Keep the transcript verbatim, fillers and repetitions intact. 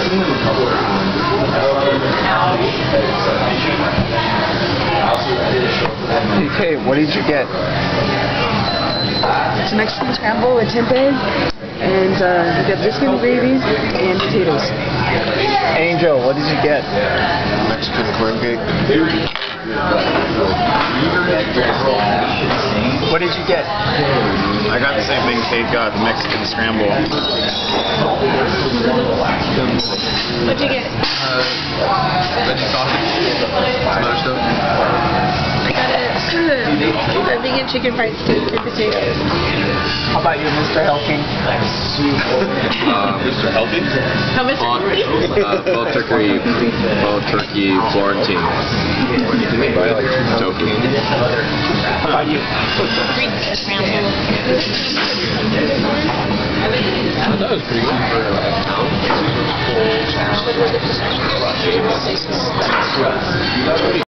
Okay, what did you get? It's a Mexican scramble with tempeh, and uh, you got biscuit and gravy and potatoes. Angel, what did you get? Mexican corn cake. What did you get? I got the same thing Kate got, the Mexican scramble. What'd you get? Uh, veggie sausage. Some other stuff. I got a, a vegan chicken fried steak and potatoes. How about you, Mister Helking? Uh, Mister Healthy? How much Bon, is it? uh, Bone turkey, bone turkey Florentine. Tofu. How about you? Greek scramble. I thought it was pretty good. What was it?